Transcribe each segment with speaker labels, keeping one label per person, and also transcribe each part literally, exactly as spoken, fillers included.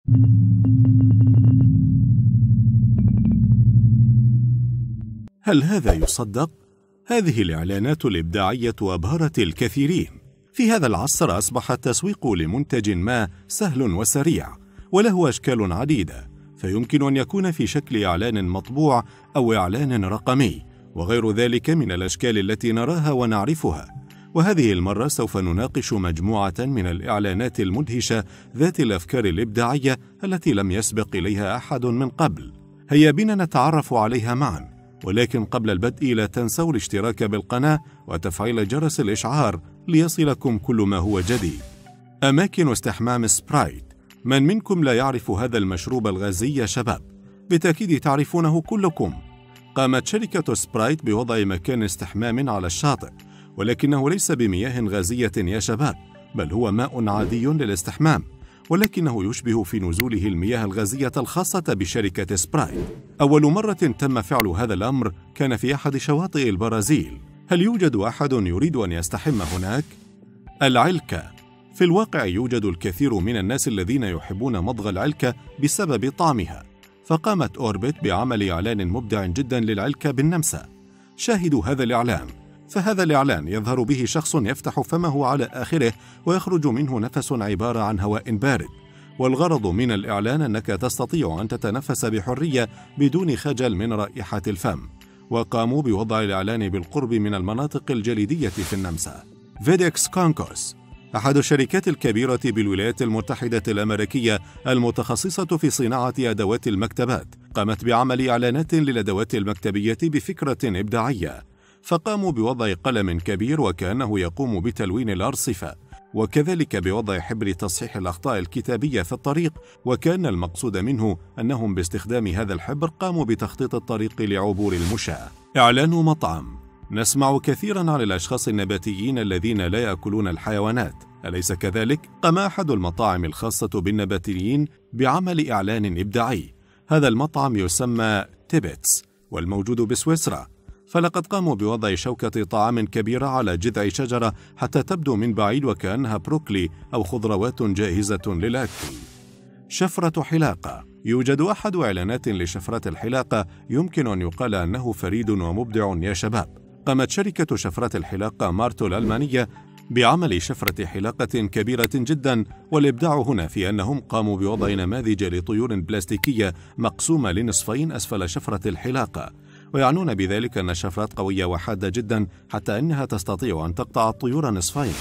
Speaker 1: هل هذا يصدق؟ هذه الإعلانات الإبداعية أبهرت الكثيرين. في هذا العصر أصبح التسويق لمنتج ما سهل وسريع، وله أشكال عديدة، فيمكن أن يكون في شكل إعلان مطبوع أو إعلان رقمي وغير ذلك من الأشكال التي نراها ونعرفها. وهذه المرة سوف نناقش مجموعة من الإعلانات المدهشة ذات الأفكار الإبداعية التي لم يسبق إليها أحد من قبل. هيا بنا نتعرف عليها معا، ولكن قبل البدء لا تنسوا الاشتراك بالقناة وتفعيل جرس الإشعار ليصلكم كل ما هو جديد. أماكن استحمام سبرايت. من منكم لا يعرف هذا المشروب الغازي يا شباب؟ بالتأكيد تعرفونه كلكم. قامت شركة سبرايت بوضع مكان استحمام على الشاطئ، ولكنه ليس بمياه غازية يا شباب، بل هو ماء عادي للاستحمام، ولكنه يشبه في نزوله المياه الغازية الخاصة بشركة سبرايت. أول مرة تم فعل هذا الأمر كان في أحد شواطئ البرازيل. هل يوجد أحد يريد أن يستحم هناك؟ العلكة. في الواقع يوجد الكثير من الناس الذين يحبون مضغ العلكة بسبب طعمها، فقامت أوربت بعمل إعلان مبدع جدا للعلكة بالنمسا. شاهدوا هذا الإعلان. فهذا الإعلان يظهر به شخص يفتح فمه على آخره ويخرج منه نفس عبارة عن هواء بارد، والغرض من الإعلان أنك تستطيع أن تتنفس بحرية بدون خجل من رائحة الفم. وقاموا بوضع الإعلان بالقرب من المناطق الجليدية في النمسا. فيديكس كونكوس، أحد الشركات الكبيرة بالولايات المتحدة الأمريكية المتخصصة في صناعة أدوات المكتبات، قامت بعمل إعلانات للأدوات المكتبية بفكرة إبداعية، فقاموا بوضع قلم كبير وكأنه يقوم بتلوين الأرصفة، وكذلك بوضع حبر تصحيح الأخطاء الكتابية في الطريق، وكان المقصود منه أنهم باستخدام هذا الحبر قاموا بتخطيط الطريق لعبور المشاة. إعلان مطعم. نسمع كثيرا عن الأشخاص النباتيين الذين لا يأكلون الحيوانات، أليس كذلك؟ قام أحد المطاعم الخاصة بالنباتيين بعمل إعلان إبداعي. هذا المطعم يسمى تيبتس والموجود بسويسرا، فلقد قاموا بوضع شوكة طعام كبيرة على جذع شجرة حتى تبدو من بعيد وكأنها بروكلي أو خضروات جاهزة للأكل. شفرة حلاقة. يوجد أحد إعلانات لشفرة الحلاقة يمكن أن يقال أنه فريد ومبدع يا شباب. قامت شركة شفرة الحلاقة مارتو الألمانية بعمل شفرة حلاقة كبيرة جدا، والإبداع هنا في أنهم قاموا بوضع نماذج لطيور بلاستيكية مقسومة لنصفين أسفل شفرة الحلاقة، ويعنون بذلك أن الشفرات قوية وحادة جدا حتى أنها تستطيع أن تقطع الطيور نصفين.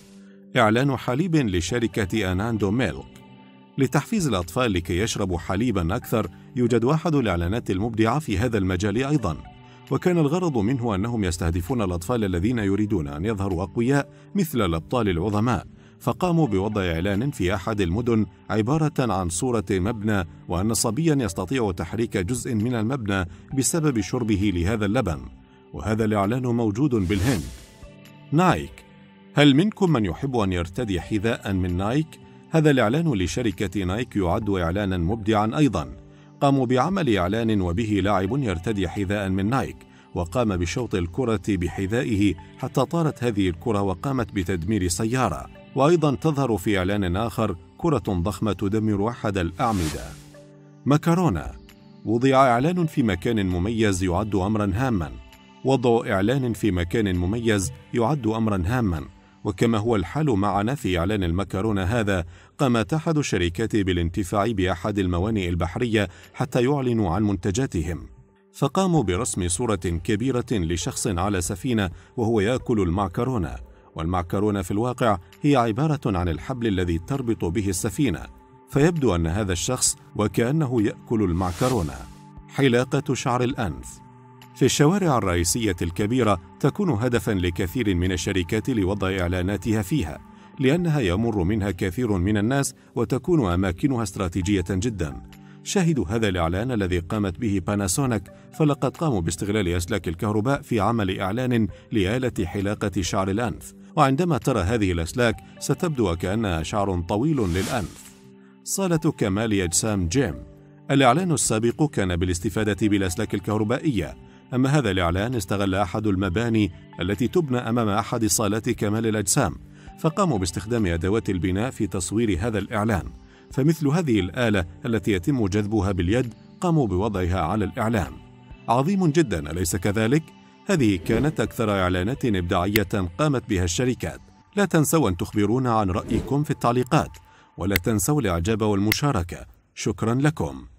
Speaker 1: إعلان حليب لشركة أناندو ميلك لتحفيز الأطفال لكي يشربوا حليبا أكثر. يوجد أحد الإعلانات المبدعة في هذا المجال أيضا، وكان الغرض منه أنهم يستهدفون الأطفال الذين يريدون أن يظهروا أقوياء مثل الأبطال العظماء، فقاموا بوضع إعلان في أحد المدن عبارة عن صورة مبنى، وأن صبيا يستطيع تحريك جزء من المبنى بسبب شربه لهذا اللبن، وهذا الإعلان موجود بالهند. نايك. هل منكم من يحب أن يرتدي حذاء من نايك؟ هذا الإعلان لشركة نايك يعد إعلانا مبدعا أيضا. قاموا بعمل إعلان وبه لاعب يرتدي حذاء من نايك، وقام بشوط الكرة بحذائه حتى طارت هذه الكرة وقامت بتدمير سيارة. وأيضا تظهر في إعلان آخر كرة ضخمة تدمر أحد الأعمدة. مكرونة. وضع إعلان في مكان مميز يعد أمرا هاما. وضع إعلان في مكان مميز يعد أمرا هاما، وكما هو الحال معنا في إعلان المكرونة هذا، قامت أحد الشركات بالانتفاع بأحد الموانئ البحرية حتى يعلنوا عن منتجاتهم، فقاموا برسم صورة كبيرة لشخص على سفينة وهو يأكل المعكرونة، والمعكرونة في الواقع هي عبارة عن الحبل الذي تربط به السفينة، فيبدو أن هذا الشخص وكأنه يأكل المعكرونة. حلاقة شعر الأنف. في الشوارع الرئيسية الكبيرة تكون هدفا لكثير من الشركات لوضع إعلاناتها فيها، لأنها يمر منها كثير من الناس وتكون أماكنها استراتيجية جدا. شاهدوا هذا الإعلان الذي قامت به باناسونيك، فلقد قاموا باستغلال أسلاك الكهرباء في عمل إعلان لآلة حلاقة شعر الأنف، وعندما ترى هذه الأسلاك ستبدو كأنها شعر طويل للأنف. صالة كمال أجسام جيم. الإعلان السابق كان بالاستفادة بالأسلاك الكهربائية، أما هذا الإعلان استغل أحد المباني التي تبنى أمام أحد صالات كمال الأجسام، فقاموا باستخدام أدوات البناء في تصوير هذا الإعلان، فمثل هذه الآلة التي يتم جذبها باليد قاموا بوضعها على الإعلام. عظيم جدا، أليس كذلك؟ هذه كانت أكثر إعلانات إبداعية قامت بها الشركات. لا تنسوا أن تخبرونا عن رأيكم في التعليقات، ولا تنسوا الإعجاب والمشاركة. شكرا لكم.